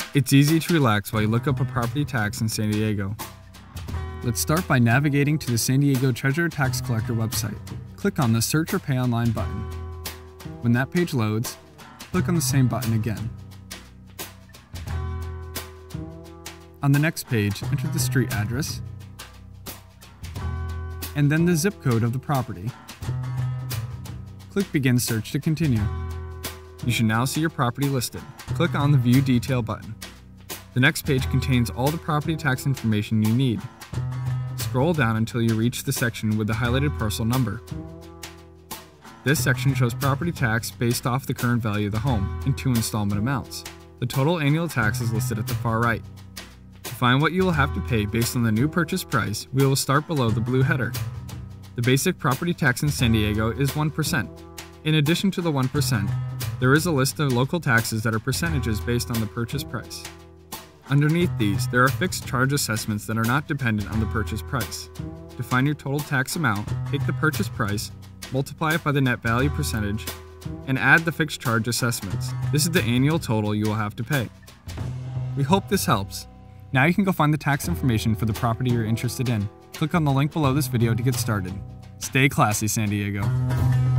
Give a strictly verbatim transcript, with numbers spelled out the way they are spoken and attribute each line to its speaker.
Speaker 1: It's easy to relax while you look up a property tax in San Diego. Let's start by navigating to the San Diego Treasurer Tax Collector website. Click on the Search or Pay Online button. When that page loads, click on the same button again. On the next page, enter the street address, and then the zip code of the property. Click Begin Search to continue. You should now see your property listed. Click on the View Detail button. The next page contains all the property tax information you need. Scroll down until you reach the section with the highlighted parcel number. This section shows property tax based off the current value of the home in two installment amounts. The total annual tax is listed at the far right. To find what you will have to pay based on the new purchase price, we will start below the blue header. The basic property tax in San Diego is one percent. In addition to the one percent, there is a list of local taxes that are percentages based on the purchase price. Underneath these, there are fixed charge assessments that are not dependent on the purchase price. To find your total tax amount, take the purchase price, multiply it by the net value percentage, and add the fixed charge assessments. This is the annual total you will have to pay. We hope this helps. Now you can go find the tax information for the property you're interested in. Click on the link below this video to get started. Stay classy, San Diego.